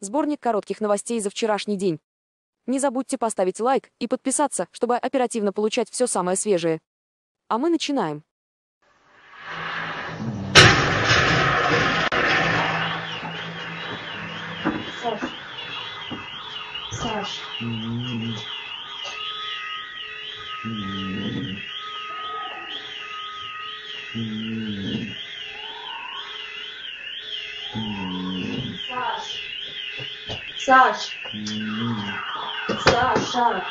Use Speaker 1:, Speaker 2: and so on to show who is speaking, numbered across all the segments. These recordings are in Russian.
Speaker 1: Сборник коротких новостей за вчерашний день. Не забудьте поставить лайк и подписаться, чтобы оперативно получать все самое свежее. А мы начинаем.
Speaker 2: Саш. Саш. Саша.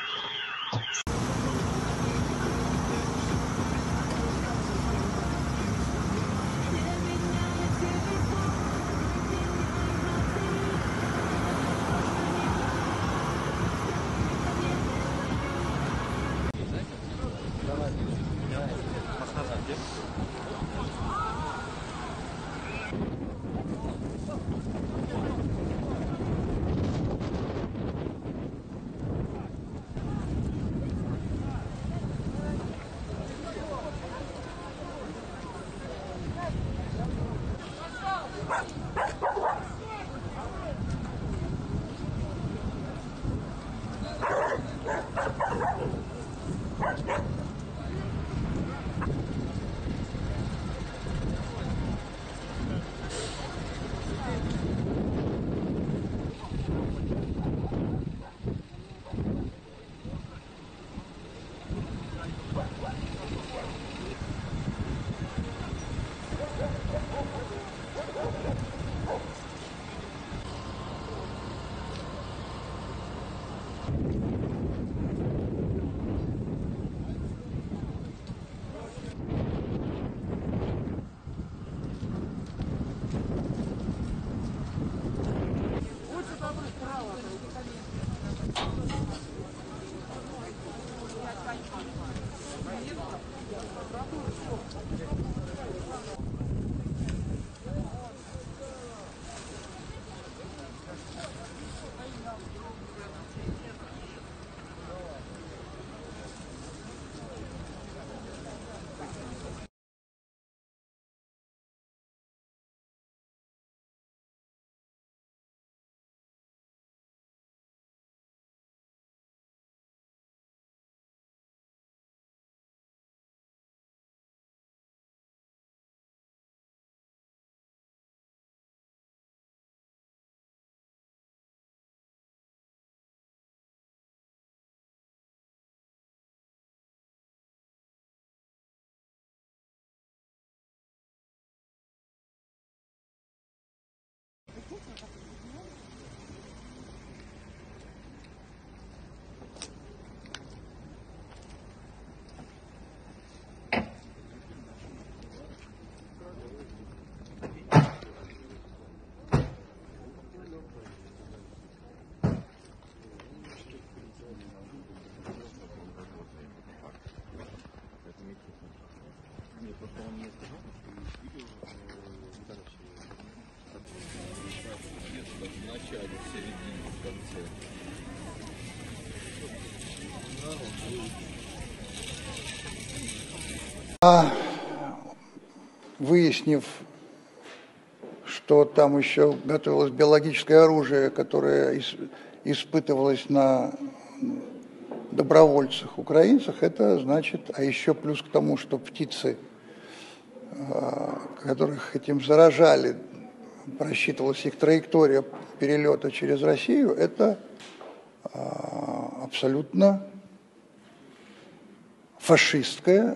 Speaker 3: Выяснив, что там еще готовилось биологическое оружие, которое испытывалось на добровольцах, украинцах, это значит, а еще плюс к тому, что птицы, которых этим заражали, просчитывалась их траектория перелета через Россию, это абсолютно фашистская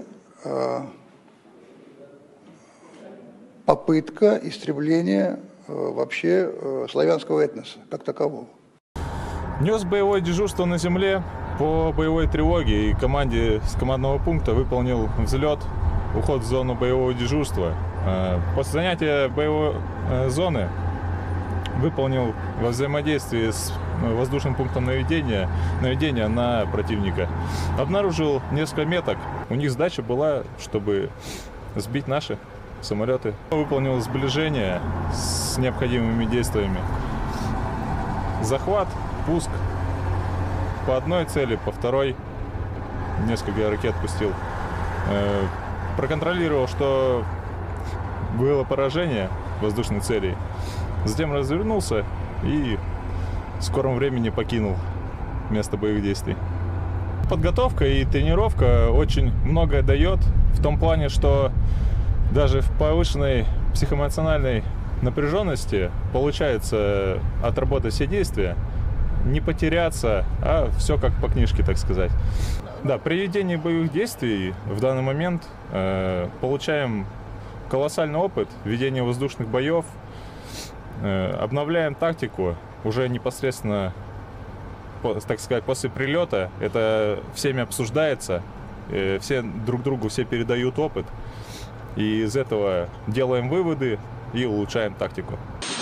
Speaker 3: попытка истребления вообще славянского этноса как такового.
Speaker 4: Нес боевое дежурство на земле по боевой тревоге и команде с командного пункта выполнил взлет, уход в зону боевого дежурства. После занятия боевой зоны выполнил во взаимодействии с воздушным пунктом наведения на противника. Обнаружил несколько меток. У них задача была, чтобы сбить наши самолеты. Выполнил сближение с необходимыми действиями. Захват, пуск по одной цели, по второй. Несколько ракет пустил. Проконтролировал, что было поражение воздушной цели. Затем развернулся и в скором времени покинул место боевых действий. Подготовка и тренировка очень многое дает в том плане, что даже в повышенной психоэмоциональной напряженности получается отработать все действия, не потеряться, а все как по книжке, так сказать. Да, при ведении боевых действий в данный момент получаем колоссальный опыт ведения воздушных боев, обновляем тактику уже непосредственно, так сказать, после прилета. Это всеми обсуждается, все друг другу все передают опыт, и из этого делаем выводы и улучшаем тактику.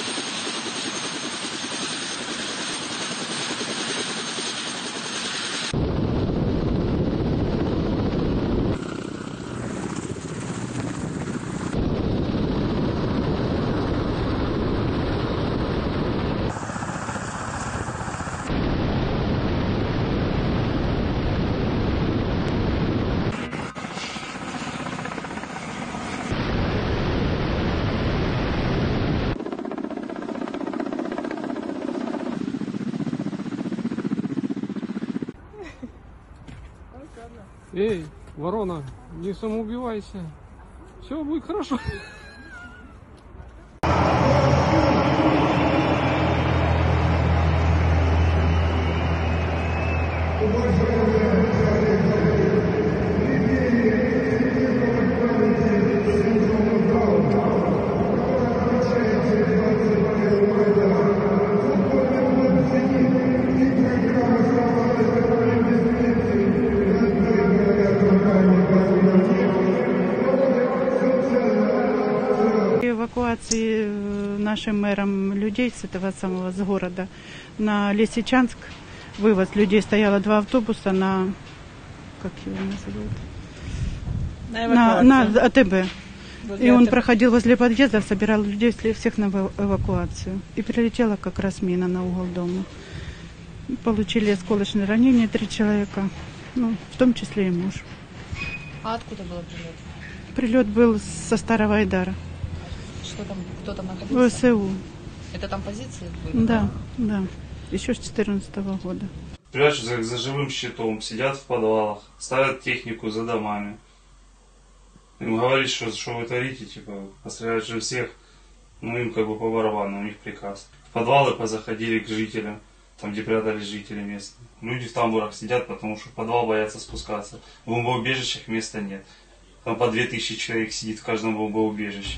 Speaker 5: Эй, ворона, не самоубивайся. Все будет хорошо.
Speaker 6: Эвакуации нашим мэром людей с этого самого с города на Лисичанск, вывоз людей, стояло 2 автобуса на, как его называют? На АТБ. И он проходил возле подъезда, собирал людей всех на эвакуацию. И прилетела как раз мина на угол дома. Получили осколочные ранения 3 человека, ну, в том числе и муж.
Speaker 2: А откуда был прилет?
Speaker 6: Прилет был со Старого Айдара.
Speaker 2: Что там, кто там находился?
Speaker 6: ВСУ.
Speaker 2: Это там позиции были?
Speaker 6: Да, да. Еще с 2014 года.
Speaker 7: Прячутся за живым щитом, сидят в подвалах, ставят технику за домами. Им говорить, что вы творите, типа, постреляют же всех, ну им как бы по барабану, у них приказ. В подвалы позаходили к жителям, там где прятались жители местные. Люди в тамбурах сидят, потому что в подвал боятся спускаться. В бомбоубежищах места нет. Там по 2000 человек сидит в каждом бомбоубежище.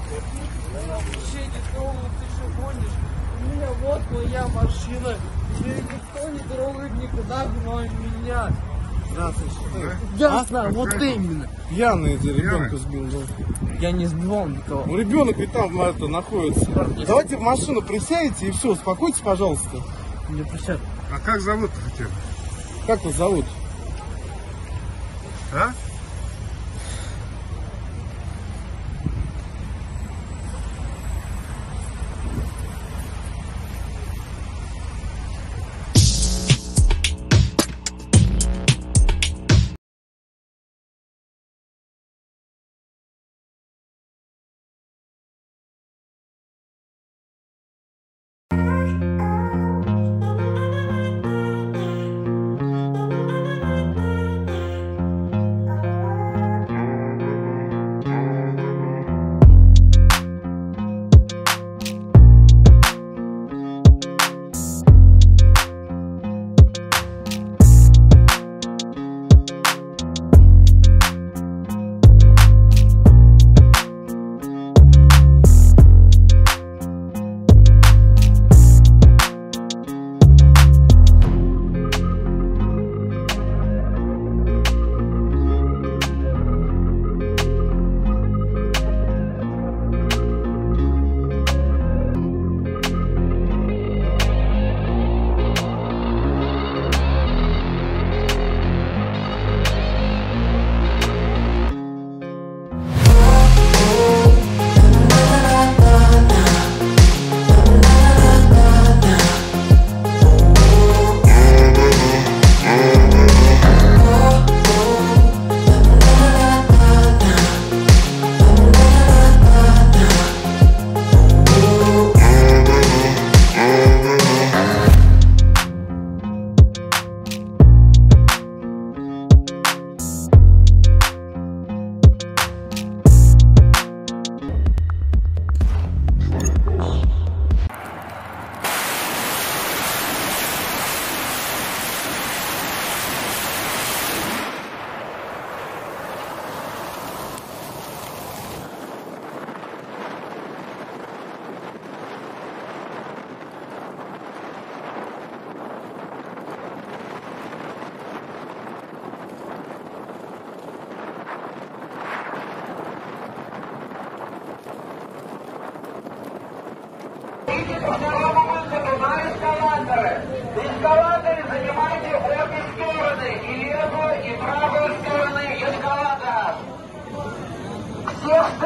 Speaker 5: У меня вот моя машина. Ее никто не трогает никуда, кроме меня. Ясно, вот именно.
Speaker 8: Пьяный ты ребенка сбил, да?
Speaker 5: Я не сбивал никого.
Speaker 8: Ну ребенок ведь там находится. Давайте в машину присядете и все, успокойтесь, пожалуйста.
Speaker 5: Не присядь.
Speaker 9: А как зовут хотя бы?
Speaker 8: Как вас зовут?
Speaker 9: А?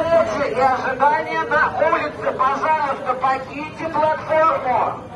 Speaker 9: встречи и ожидания на улице. Пожалуйста, покиньте платформу.